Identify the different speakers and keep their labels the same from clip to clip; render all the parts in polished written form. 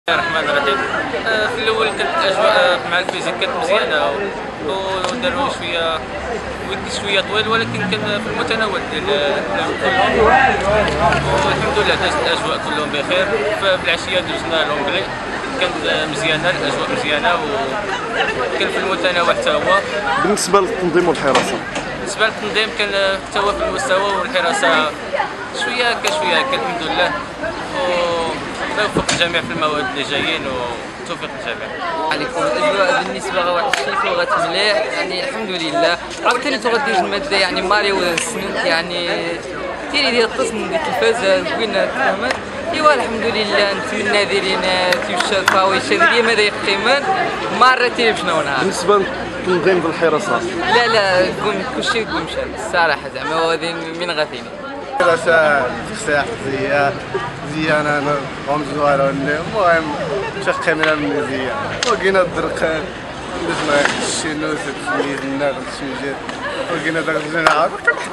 Speaker 1: بسم الله الرحمن الرحيم. في الاول كانت الاجواء مع الفيزيك كانت مزيانه وداروا شويه طويل، ولكن كان في المتناول ديال الكل، والحمد لله دازت الاجواء كلهم بخير. ففي العشيه دوزنا لونجلي كانت مزيانه، الاجواء مزيانه وكان في المتناول حتى هو.
Speaker 2: بالنسبه للتنظيم والحراسه،
Speaker 1: بالنسبه للتنظيم كان حتى هو في المستوى، والحراسه شويه كان الحمد لله. ونوفق الجميع في المواد اللي جايين وتوفيق الجميع.
Speaker 3: عليكم الاجواء بالنسبه لواحد الشيء لغات مليح، يعني الحمد لله. عاوتاني تغدي الماده يعني ماري والسنوك يعني تيري ديال التصميم ديال التلفازه زوينه تماما. ايوا الحمد لله نتمنى ديرينا تيوشا ويشا ديال ماذا يقيمان مره تيري بشنو نهار.
Speaker 2: بالنسبه للتنظيم بالحراسه،
Speaker 3: لا قوم كلشي قوم شاد الصراحه، زعما هذه من غاتيني
Speaker 4: دراسة تخساح زيانة هم زوارة. المهم شقي من المزيان وقينا الدرق لازم الشينوس تسمينا السوجات وقينا داك الجناح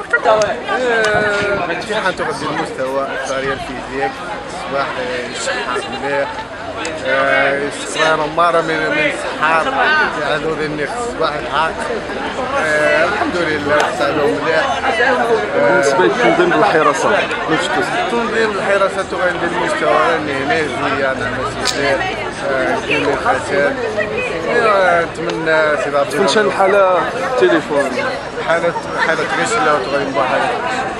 Speaker 4: الامتحان تغذي المستوى الطريقة الفيزيك الصباح الشحات مليح استقرار مرة من السحاب هذو ذي الصباح الحق. الحمد لله سالوا مليح.
Speaker 2: بالنسبه للتنظيم بالحراسه
Speaker 4: تنظيم الحراسة تغير المستوى النهنازي يعني مسيرين كل خسائر. نتمنى سي ربي
Speaker 2: تكون شان الحاله التليفون
Speaker 4: حالة غسلة وتغير بحالة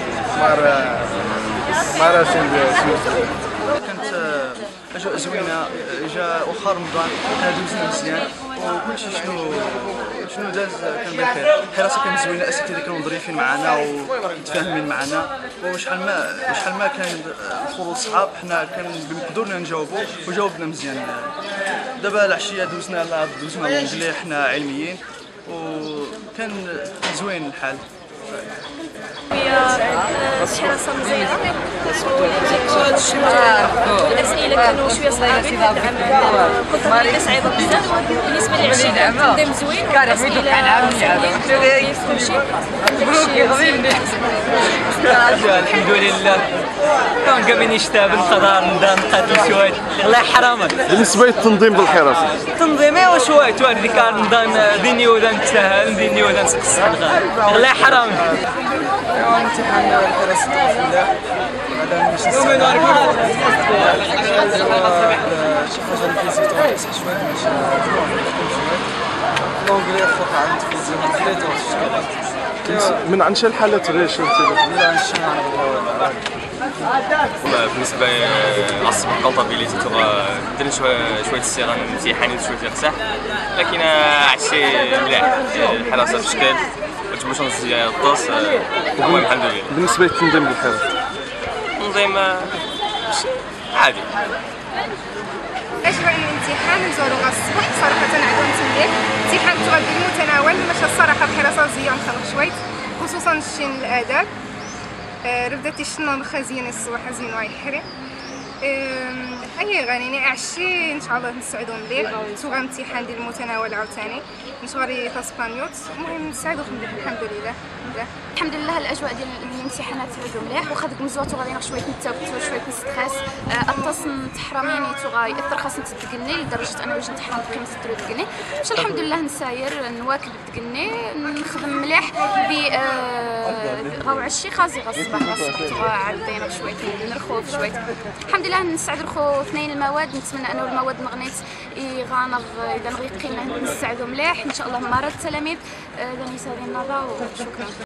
Speaker 4: مرة سوسة.
Speaker 5: كانت اجواء زوينه، جا واخا رمضان كان دوزنا مزيان وكلشي شنو داز كان بخير. الحراسه كانت زوينه، الاساتذه كانوا ظريفين معنا ومتفاهمين معنا، وشحال ما كان الخروج صعاب حنا قدرنا نجاوبوا وجاوبنا مزيان. دابا العشيه دوزنا لونجلي حنا علميين وكان زوين الحال.
Speaker 6: الحراسة مزيانة والأسئلة كانوا شوية صعيبين هذا العام، كنت غادي صعيبة بزاف. بالنسبة للعشية كان التنظيم زوين والأسئلة سهلين كلشي.
Speaker 7: الحمد لله كون قبل نشتغل قدر نقاتل شويه الله يحرمك.
Speaker 2: بالنسبه للتنظيم بالحراسه،
Speaker 7: التنظيم ايوا شويه توالي كان نظام ديني ولا نتساهل ديني ولا نسقس الله يحرمك.
Speaker 5: امتحان الحراسه الحمد لله هذا باش نستعمل شي حاجه الفيزيك تبغى تصح شويه ماشي لونجلي فوق عند الفيزيك
Speaker 2: من عن شحال حالات الريش
Speaker 1: بالنسبه للعصب الكونتابيليتي درنا شويه الصيغه الامتحان شويه قساح، لكن عشي مليح الحراسه في شكل وتبوش ديال الطوس. المهم الحمد لله.
Speaker 2: بالنسبه للتنظيم بالحراسه،
Speaker 1: التنظيم عادي.
Speaker 8: أجواء الامتحان نزوروا الصباح صراحة عندهم تمليح. امتحان تغذي المتناول ماشي الصراحة الحراسة زيان خلق شوية خصوصا الشين الآداب. ربدتي شنو الخزينة الصباح زين ويحري. أي غانيني عشي إن شاء الله نسعدوا مليح. تغى امتحان ديال المتناول عاوتاني نشغري تاسبانيوت. المهم نسعدوا مليح الحمد لله.
Speaker 6: الحمد لله الأجواء ديال الامتحانات تعودوا مليح، واخا ديك المزوة تغادي شوية نتوتر شوية ستريس. التصن تحرميني تغاي اثر خاصني تدقني لدرجة أنا باش نتحرم قيمة تدقني. باش الحمد لله نساير نواكب تدقني نخدم مليح غاو عشي خازي الصباح تغا عدينا شوية نرخو شوية. الحمد لله نسعد رخو اثنين المواد. نتمنى أنه المواد نغنيت غانغ إذا نغي قيمة نسعدو مليح إن شاء الله. مرات التلاميذ إذا نسالي النظر وشكرا.